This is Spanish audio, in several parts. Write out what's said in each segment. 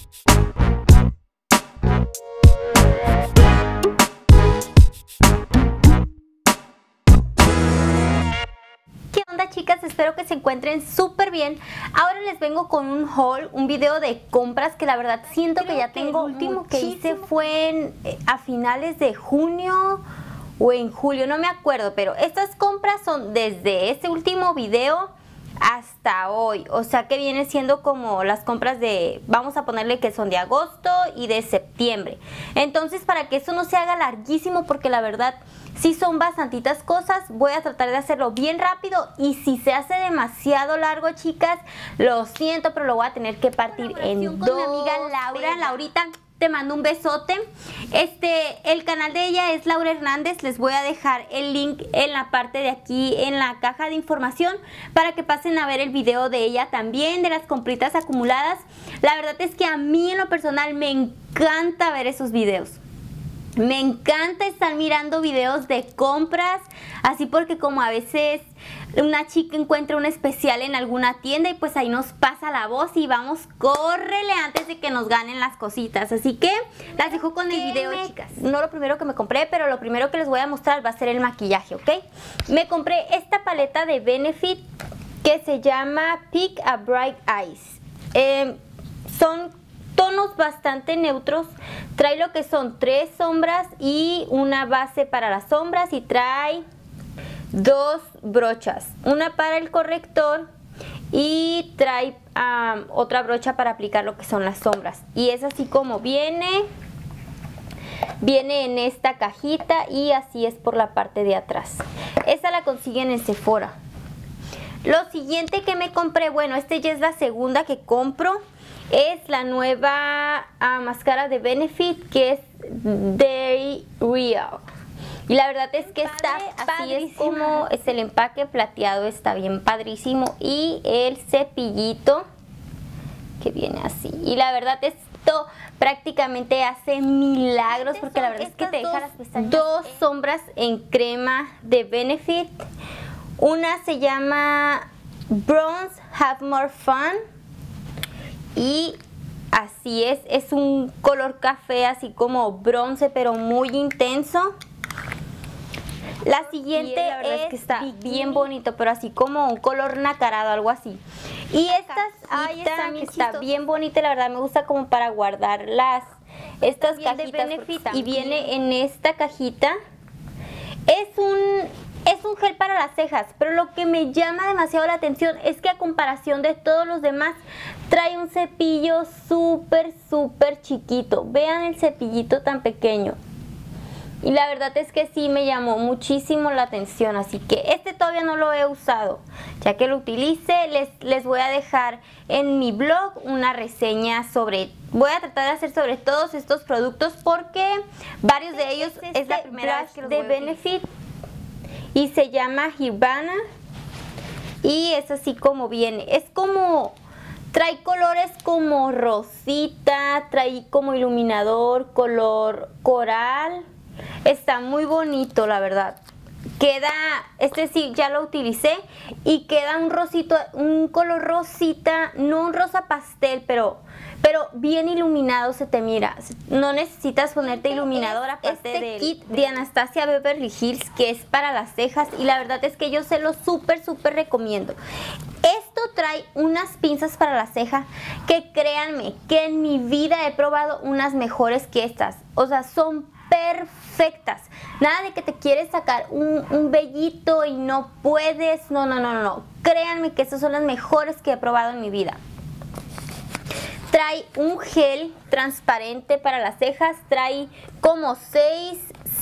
¿Qué onda, chicas? Espero que se encuentren súper bien. Ahora les vengo con un haul, un video de compras que la verdad siento que ya tengo. El último que hice fue a finales de junio o en julio, no me acuerdo, pero estas compras son desde este último video hasta hoy, o sea que viene siendo como las compras de, vamos a ponerle que son de agosto y de septiembre. Entonces, para que esto no se haga larguísimo, porque la verdad sí son bastantitas cosas, voy a tratar de hacerlo bien rápido, y si se hace demasiado largo, chicas, lo siento, pero lo voy a tener que partir en dos. Con mi amiga Laurita, te mando un besote. El canal de ella es Laura Hernández. Les voy a dejar el link en la parte de aquí, en la caja de información, para que pasen a ver el video de ella también, de las compritas acumuladas. La verdad es que a mí en lo personal me encanta ver esos videos. Me encanta estar mirando videos de compras, así, porque como a veces una chica encuentra un especial en alguna tienda y pues ahí nos pasa la voz y vamos, córrele antes de que nos ganen las cositas. Así que las dejo con el video, chicas. No lo primero que me compré, pero lo primero que les voy a mostrar va a ser el maquillaje, ¿ok? Me compré esta paleta de Benefit que se llama Pick a Bright Eyes. Son tonos bastante neutros. Trae lo que son 3 sombras y una base para las sombras, y trae 2 brochas, una para el corrector y trae otra brocha para aplicar lo que son las sombras. Y es así como viene en esta cajita, y así es por la parte de atrás. Esta la consiguen en Sephora. Lo siguiente que me compré, bueno, ya es la segunda que compro, es la nueva máscara de Benefit, que es Day Real. Y la verdad es que está así, es como es el empaque plateado, está bien padrísimo. Y el cepillito que viene así. Y la verdad esto prácticamente hace milagros, porque la verdad es que te deja las pestañas. 2 sombras en crema de Benefit. Una se llama Bronze Have More Fun. Y así es un color café, así como bronce, pero muy intenso. La siguiente es que está bien bonito, pero así como un color nacarado, algo así. Y esta que está bien bonita, la verdad me gusta como para guardar estas cajitas, y viene en esta cajita. Es un gel para las cejas, pero lo que me llama demasiado la atención es que, a comparación de todos los demás, trae un cepillo súper chiquito. Vean el cepillito tan pequeño. Y la verdad es que sí me llamó muchísimo la atención, así que todavía no lo he usado. Ya que lo utilice, les voy a dejar en mi blog una reseña voy a tratar de hacer sobre todos estos productos, porque varios de ellos es la primera vez que los voy a utilizar. Benefit, y se llama Hibana, y es así como viene. Es como, trae colores como rosita, trae como iluminador, color coral. Está muy bonito, la verdad. Queda, sí ya lo utilicé, y queda un color rosita, no un rosa pastel, pero bien iluminado, se te mira. No necesitas ponerte iluminador, aparte del kit de Anastasia Beverly Hills, que es para las cejas, y la verdad es que yo se lo súper recomiendo. Esto trae unas pinzas para la ceja que, créanme, que en mi vida he probado unas mejores que estas. O sea, son perfectas. Nada de que te quieres sacar un vellito y no puedes. No. Créanme que estas son las mejores que he probado en mi vida. Trae un gel transparente para las cejas. Trae como 6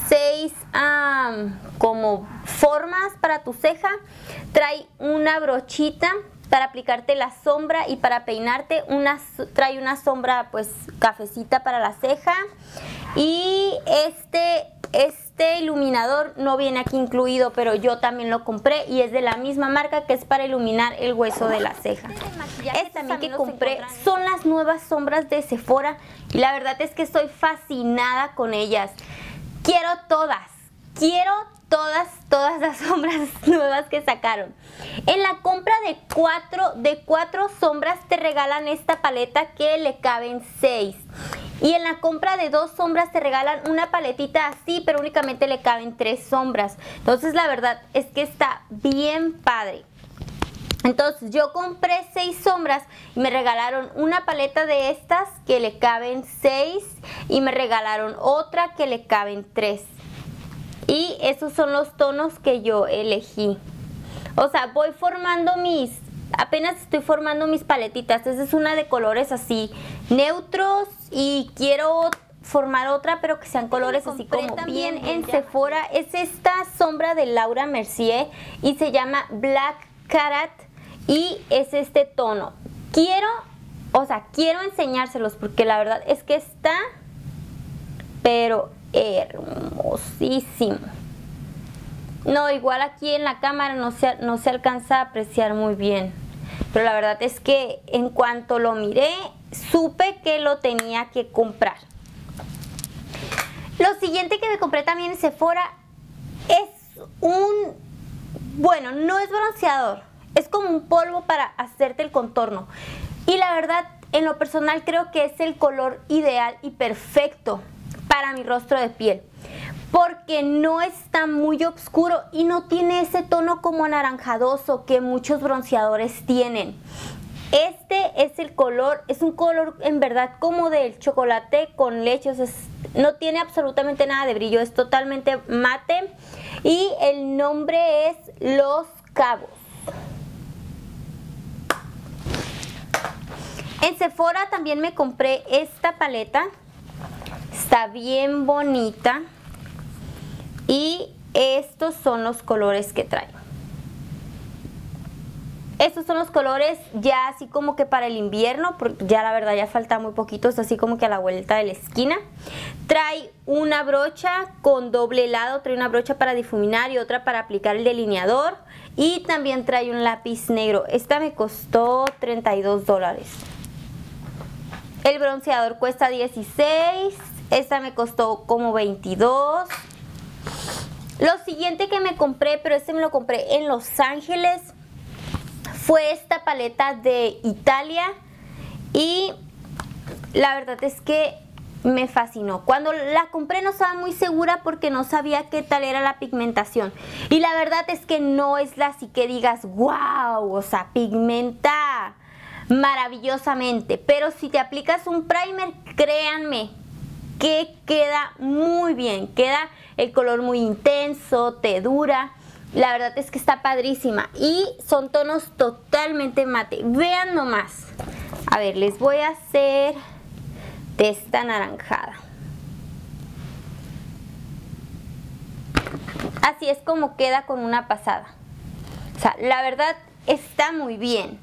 como formas para tu ceja. Trae una brochita para aplicarte la sombra, y para peinarte trae una sombra pues cafecita para la ceja. Y este iluminador no viene aquí incluido, pero yo también lo compré, y es de la misma marca, que es para iluminar el hueso de la ceja. Este también que compré son las nuevas sombras de Sephora, y la verdad es que estoy fascinada con ellas. Quiero todas. todas las sombras nuevas que sacaron. En la compra de cuatro sombras te regalan esta paleta que le caben 6. Y en la compra de 2 sombras te regalan una paletita así, pero únicamente le caben 3 sombras. Entonces la verdad es que está bien padre. Entonces yo compré 6 sombras y me regalaron una paleta de estas que le caben 6 y me regalaron otra que le caben 3. Y esos son los tonos que yo elegí. O sea, voy formando apenas estoy formando mis paletitas. Esta es una de colores así neutros y quiero formar otra pero que sean colores así como bien en Sephora. Es esta sombra de Laura Mercier y se llama Black Carat y es este tono. Quiero enseñárselos porque la verdad es que está pero hermosísimo. No, igual aquí en la cámara no se alcanza a apreciar muy bien, pero la verdad es que en cuanto lo miré supe que lo tenía que comprar. Lo siguiente que me compré también en Sephora es bueno, no es bronceador, es como un polvo para hacerte el contorno y la verdad en lo personal creo que es el color ideal y perfecto para mi rostro de piel, porque no está muy oscuro y no tiene ese tono como anaranjadoso que muchos bronceadores tienen. Este es el color, es un color en verdad como del chocolate con leche, o sea, no tiene absolutamente nada de brillo, es totalmente mate y el nombre es Los Cabos. En Sephora también me compré esta paleta. Está bien bonita y estos son los colores que trae. Estos son los colores ya así como que para el invierno, porque ya la verdad ya falta muy poquito, es así como que a la vuelta de la esquina. Trae una brocha con doble lado, trae una brocha para difuminar y otra para aplicar el delineador y también trae un lápiz negro. Esta me costó $32. El bronceador cuesta $16. Esta me costó como $22. Lo siguiente que me compré, pero este me lo compré en Los Ángeles, fue esta paleta de Italia y la verdad es que me fascinó. Cuando la compré no estaba muy segura porque no sabía qué tal era la pigmentación y la verdad es que no es la así que digas wow, o sea, pigmenta maravillosamente, pero si te aplicas un primer, créanme que queda muy bien, queda el color muy intenso, te dura. La verdad es que está padrísima y son tonos totalmente mate. Vean nomás. A ver, les voy a hacer de esta anaranjada. Así es como queda con una pasada. O sea, la verdad está muy bien.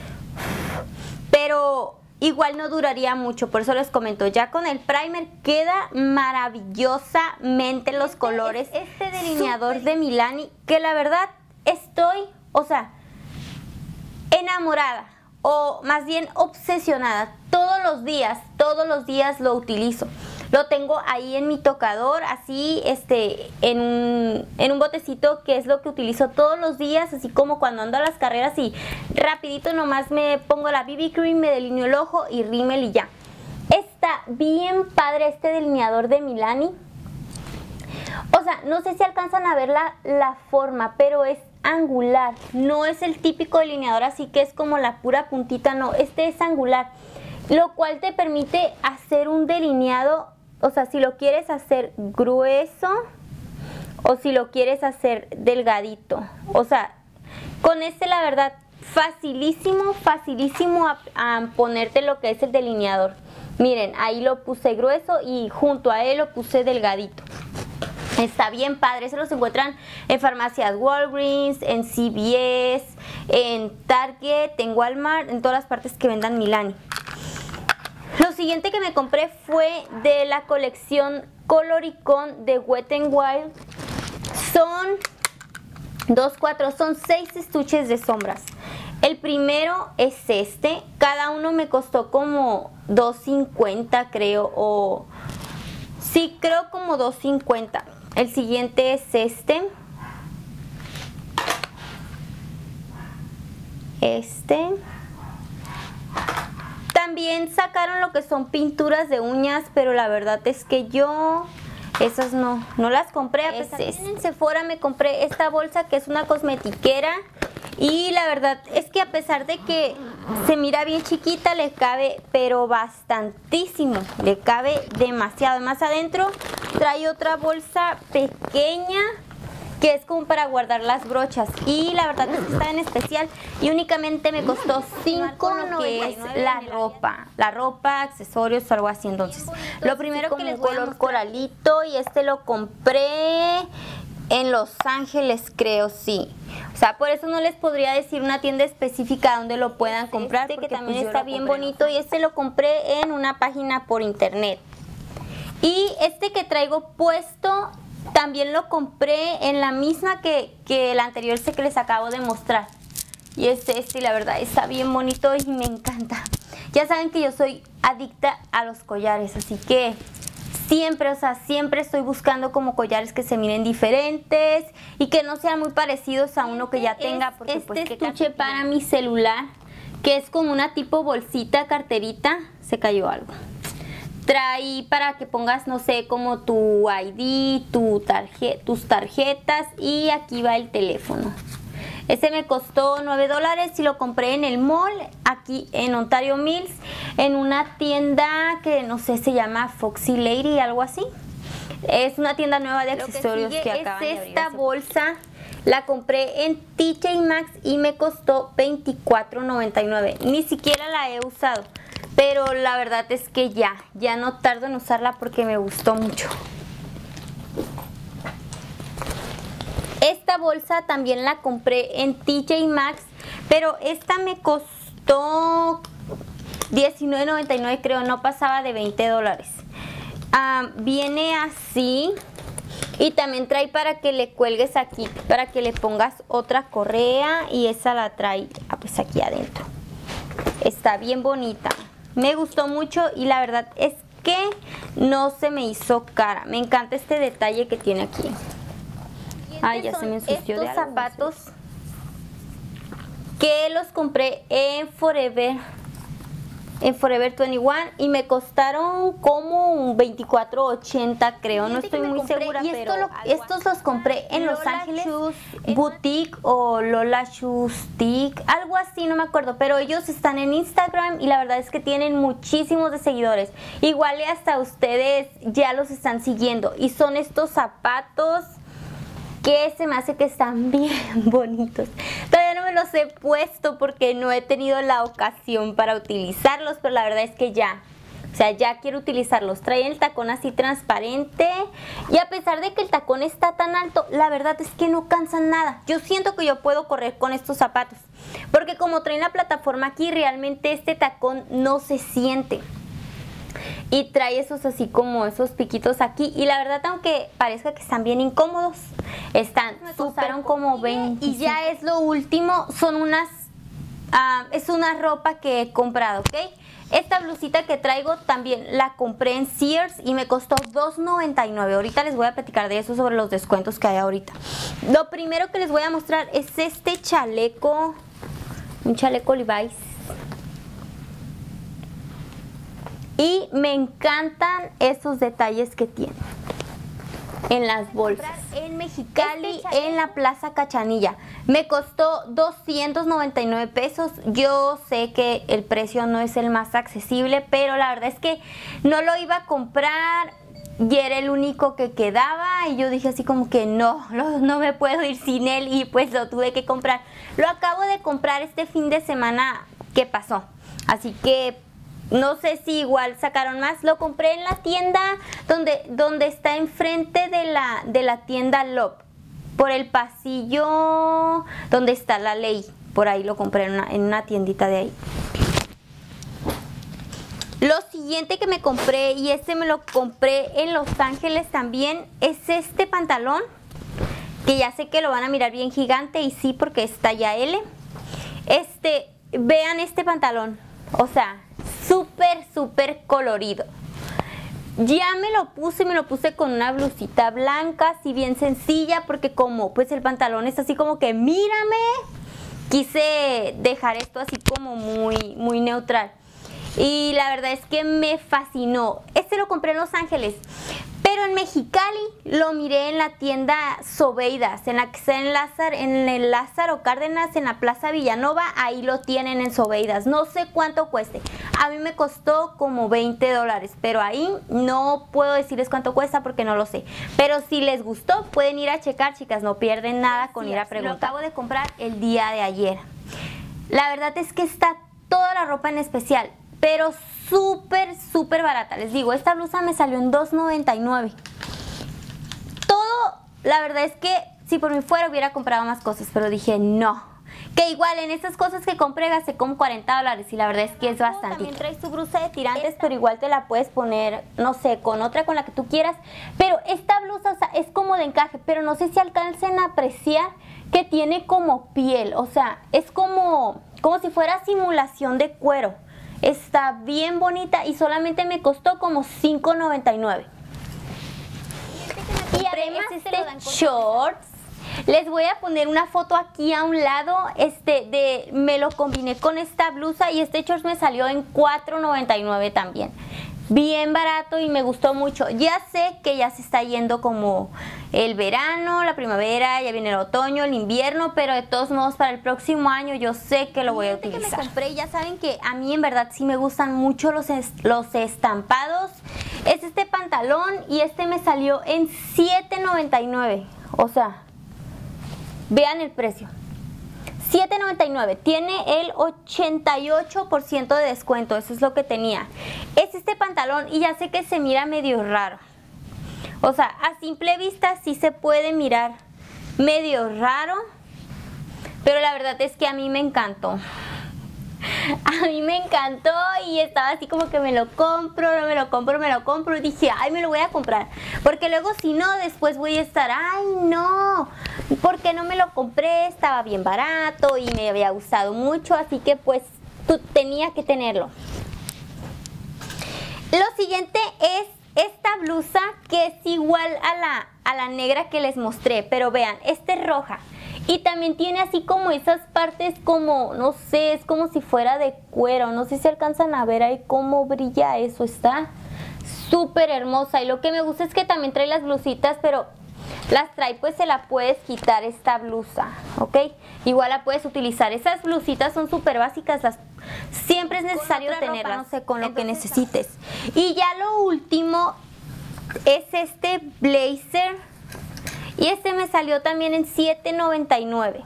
Pero igual no duraría mucho, por eso les comento, ya con el primer queda maravillosamente los colores. Este delineador de Milani, que la verdad estoy, o sea, enamorada, o más bien obsesionada. Todos los días lo utilizo. Lo tengo ahí en mi tocador, así en un botecito, que es lo que utilizo todos los días, así como cuando ando a las carreras y rapidito nomás me pongo la BB Cream, me delineo el ojo y rímel y ya. Está bien padre este delineador de Milani. O sea, no sé si alcanzan a ver la forma, pero es angular. No es el típico delineador así que es como la pura puntita, no, este es angular. Lo cual te permite hacer un delineado, o sea, si lo quieres hacer grueso o si lo quieres hacer delgadito. O sea, con este la verdad, facilísimo a ponerte lo que es el delineador. Miren, ahí lo puse grueso y junto a él lo puse delgadito. Está bien padre, se los encuentran en farmacias Walgreens, en CVS, en Target, en Walmart, en todas las partes que vendan Milani. Lo siguiente que me compré fue de la colección Coloricon de Wet n Wild. Son 6 estuches de sombras. El primero es este, cada uno me costó como $2.50 creo, o sí, creo como $2.50. El siguiente es este, También sacaron lo que son pinturas de uñas, pero la verdad es que yo esas no las compré. A pesar de que en Sephora me compré esta bolsa que es una cosmetiquera. Y la verdad es que a pesar de que se mira bien chiquita, le cabe pero bastantísimo, le cabe demasiado. Además adentro trae otra bolsa pequeña que es como para guardar las brochas. Y la verdad es que está en especial y únicamente me costó $5, que es la ropa, accesorios o algo así. Entonces, lo primero que les voy a mostrar, coralito, y lo compré en Los Ángeles, creo, sí. O sea, por eso no les podría decir una tienda específica donde lo puedan comprar, porque que también está bien bonito, y lo compré en una página por internet. Y que traigo puesto también lo compré en la misma que el anterior, que les acabo de mostrar. Y la verdad está bien bonito y me encanta. Ya saben que yo soy adicta a los collares, así que siempre estoy buscando como collares que se miren diferentes y que no sean muy parecidos a uno que ya tenga. Porque pues estuche para mi celular, que es como una tipo bolsita, carterita. Se cayó algo. Trae para que pongas, no sé, como tu ID, tus tarjetas, y aquí va el teléfono. Me costó $9 y lo compré en el mall, aquí en Ontario Mills, en una tienda que no sé, se llama Foxy Lady, algo así. Es una tienda nueva de accesorios que acaban de abrir. Esta bolsa la compré en TJ Maxx y me costó $24.99. Ni siquiera la he usado, pero la verdad es que ya no tardo en usarla porque me gustó mucho. Esta bolsa también la compré en TJ Maxx, pero esta me costó $19.99, creo, no pasaba de $20. Viene así y también trae para que le cuelgues aquí, para que le pongas otra correa, y esa la trae pues aquí adentro. Está bien bonita, me gustó mucho y la verdad es que no se me hizo cara. Me encanta este detalle que tiene aquí. Ay, ya se me ensució de algo. Estos zapatos que los compré en Forever 21 y me costaron como $24.80, creo, no estoy muy segura. Y estos los compré en Los Ángeles Boutique o Lola Shoestic, algo así, no me acuerdo, pero ellos están en Instagram y la verdad es que tienen muchísimos de seguidores. Igual y hasta ustedes ya los están siguiendo, y son estos zapatos que se me hace que están bien bonitos. Todavía no me los he puesto porque no he tenido la ocasión para utilizarlos, pero la verdad es que ya quiero utilizarlos. Traen el tacón así transparente y a pesar de que el tacón está tan alto, la verdad es que no cansan nada. Yo siento que yo puedo correr con estos zapatos porque como traen la plataforma aquí, realmente este tacón no se siente. Y trae esos así como esos piquitos aquí, y la verdad, aunque parezca que están bien incómodos, están súper como 20. Y ya es lo último, son es una ropa que he comprado, ¿ok? Esta blusita que traigo también la compré en Sears y me costó $2.99. Ahorita les voy a platicar de eso, sobre los descuentos que hay ahorita. Lo primero que les voy a mostrar es este chaleco, un chaleco Levi's. Y me encantan esos detalles que tiene en las bolsas. En Mexicali, en la Plaza Cachanilla. Me costó $299. Yo sé que el precio no es el más accesible, pero la verdad es que no lo iba a comprar y era el único que quedaba. Y yo dije así como que no me puedo ir sin él, y pues lo tuve que comprar. Lo acabo de comprar este fin de semana que pasó. Así que no sé si igual sacaron más. Lo compré en la tienda donde está enfrente de la tienda Love, por el pasillo donde está la Ley. Por ahí lo compré en una tiendita de ahí. Lo siguiente que me compré, y me lo compré en Los Ángeles también, es este pantalón, que ya sé que lo van a mirar bien gigante, y sí, porque es talla L. Vean este pantalón, o sea, súper colorido. Ya me lo puse con una blusita blanca, así bien sencilla, porque como pues el pantalón es así como que mírame, quise dejar esto así como muy neutral. Y la verdad es que me fascinó. Este lo compré en Los Ángeles, pero en Mexicali lo miré en la tienda Sobeidas, en la que está en el Lázaro Cárdenas, en la Plaza Villanova. Ahí lo tienen en Sobeidas. No sé cuánto cueste. A mí me costó como $20, pero ahí no puedo decirles cuánto cuesta porque no lo sé. Pero si les gustó, pueden ir a checar, chicas. No pierden nada con ir a preguntar. Lo acabo de comprar el día de ayer. La verdad es que está toda la ropa en especial, pero súper barata. Les digo, esta blusa me salió en $2.99. Todo, la verdad es que si por mí fuera hubiera comprado más cosas, pero dije no. Que igual en estas cosas que compré gasté como $40 y la verdad es que es bastante. También trae su blusa de tirantes, pero igual te la puedes poner, no sé, con otra, con la que tú quieras. Pero esta blusa, o sea, es como de encaje, pero no sé si alcancen a apreciar que tiene como piel. O sea, es como si fuera simulación de cuero. Está bien bonita y solamente me costó como $5.99. Y además shorts. Les voy a poner una foto aquí a un lado. Me lo combiné con esta blusa y este shorts me salió en $4.99 también. Bien barato y me gustó mucho. Ya sé que ya se está yendo como el verano, la primavera, ya viene el otoño, el invierno, pero de todos modos para el próximo año yo sé que lo voy a utilizar. Que me compré, ya saben que a mí en verdad sí me gustan mucho los estampados. Es este pantalón y este me salió en $7.99. O sea, vean el precio. $7.99, tiene el 88% de descuento, eso es lo que tenía. Es este pantalón y ya sé que se mira medio raro. O sea, a simple vista sí se puede mirar medio raro, pero la verdad es que a mí me encantó. A mí me encantó y estaba así como que me lo compro, no me lo compro, me lo compro. Y dije, ay, me lo voy a comprar. Porque luego si no, después voy a estar, ay, no, ¿por qué no me lo compré? Estaba bien barato y me había gustado mucho, así que pues tenía que tenerlo. Lo siguiente es esta blusa que es igual a la negra que les mostré, pero vean, esta es roja. Y también tiene así como esas partes como, no sé, es como si fuera de cuero. No sé si alcanzan a ver ahí cómo brilla eso. Está súper hermosa. Y lo que me gusta es que también trae las blusitas, pero las trae, pues se la puedes quitar esta blusa, ¿ok? Igual la puedes utilizar. Esas blusitas son súper básicas. Siempre es necesario tenerlas, no sé, con lo que necesites. Y ya lo último es este blazer. Y este me salió también en $7.99.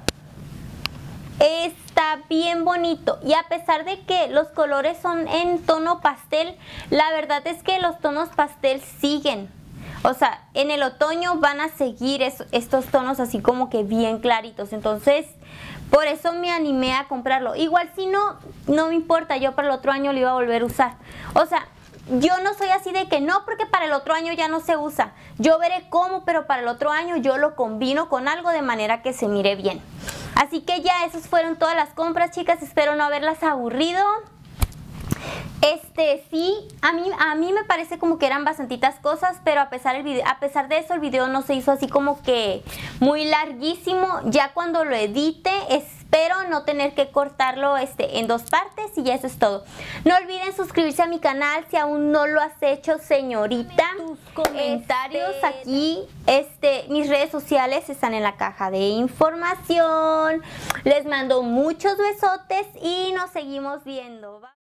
Está bien bonito. Y a pesar de que los colores son en tono pastel, la verdad es que los tonos pastel siguen. O sea, en el otoño van a seguir estos tonos así como que bien claritos. Entonces, por eso me animé a comprarlo. Igual si no, no me importa. Yo para el otro año lo iba a volver a usar. O sea, yo no soy así de que no, porque para el otro año ya no se usa. Yo veré cómo, pero para el otro año yo lo combino con algo de manera que se mire bien. Así que ya esas fueron todas las compras, chicas. Espero no haberlas aburrido. Sí, a mí me parece como que eran bastantitas cosas, pero a pesar de eso el video no se hizo así como que muy larguísimo. Ya cuando lo edite espero no tener que cortarlo en dos partes y ya eso es todo. No olviden suscribirse a mi canal si aún no lo has hecho, señorita. Tus comentarios aquí, mis redes sociales están en la caja de información. Les mando muchos besotes y nos seguimos viendo.